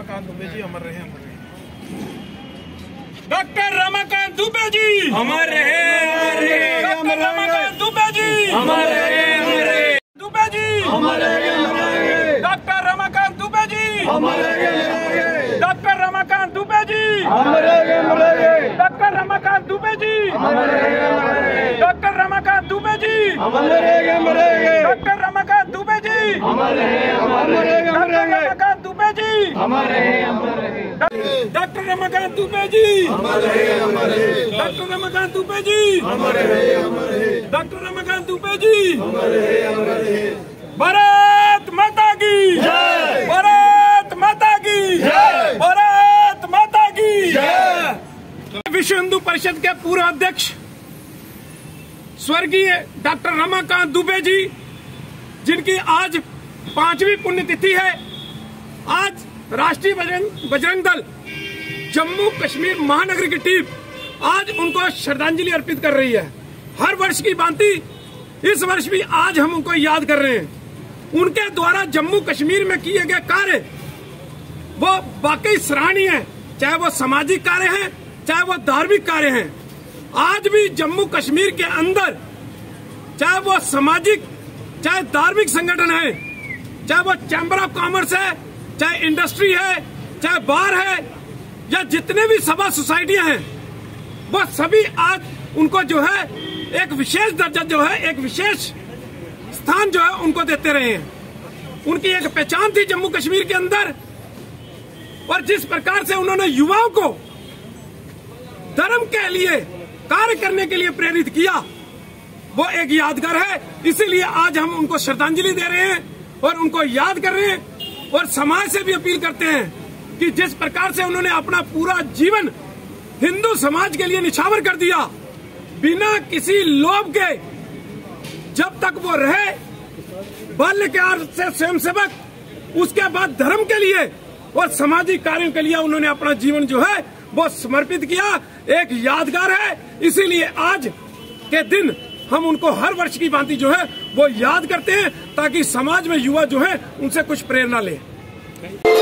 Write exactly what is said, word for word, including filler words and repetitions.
रमाकांत दुबे जी अमर रहे, अमर रहे। डॉक्टर रमाकांत दुबे जी अमर रहे, अमर रहे। डॉक्टर रमाकांत दुबे जी अमर रहे, अमर रहे। दुबे जी अमर रहे, अमर रहे। डॉक्टर रमाकांत दुबे जी अमर रहे, अमर रहे। डॉक्टर रमाकांत दुबे जी अमर रहे, अमर रहे। डॉक्टर रमाकांत दुबे जी अमर रहे, अमर रहे। डॉक्टर रमाकांत दुबे जी अमर रहे, अमर रहे। डॉक्टर रमाकांत दुबे जी अमर रहे, अमर रहे। डॉक्टर रमाकांत दुबे जी अमर रहे, अमर रहे। डॉक्टर रमाकांत दुबे जी अमर रहे, अमर रहे। डॉक्टर रमाकांत दुबे जी अमर रहे, अमर रहे। डॉक्टर रमाकांत दुबे जी अमर रहे, अमर रहे। भारत माता की जय। भारत माता की जय। भारत माता की जय। विश्व हिंदू परिषद के पूर्व अध्यक्ष स्वर्गीय डॉक्टर रमाकांत दुबे जी, जिनकी आज पांचवी पुण्यतिथि है, आज राष्ट्रीय बजरंग बजरंग दल जम्मू कश्मीर महानगर की टीम आज उनको श्रद्धांजलि अर्पित कर रही है। हर वर्ष की भांति इस वर्ष भी आज हम उनको याद कर रहे हैं। उनके द्वारा जम्मू कश्मीर में किए गए कार्य वो वाकई सराहनीय है, चाहे वो सामाजिक कार्य हैं, चाहे वो धार्मिक कार्य हैं। आज भी जम्मू कश्मीर के अंदर चाहे वो सामाजिक चाहे धार्मिक संगठन है, चाहे वो चैम्बर ऑफ कॉमर्स है, चाहे इंडस्ट्री है, चाहे बार है, या जितने भी सभा सोसाइटियां हैं, वो सभी आज उनको जो है एक विशेष दर्जा जो है एक विशेष स्थान जो है उनको देते रहे हैं। उनकी एक पहचान थी जम्मू कश्मीर के अंदर, और जिस प्रकार से उन्होंने युवाओं को धर्म के लिए कार्य करने के लिए प्रेरित किया, वो एक यादगार है। इसीलिए आज हम उनको श्रद्धांजलि दे रहे हैं और उनको याद कर रहे हैं, और समाज से भी अपील करते हैं कि जिस प्रकार से उन्होंने अपना पूरा जीवन हिंदू समाज के लिए निछावर कर दिया, बिना किसी लोभ के, जब तक वो रहे बाल्यकाल से स्वयंसेवक, उसके बाद धर्म के लिए और सामाजिक कार्यों के लिए उन्होंने अपना जीवन जो है वो समर्पित किया, एक यादगार है। इसीलिए आज के दिन हम उनको हर वर्ष की भांति जो है वो याद करते हैं, ताकि समाज में युवा जो है उनसे कुछ प्रेरणा ले।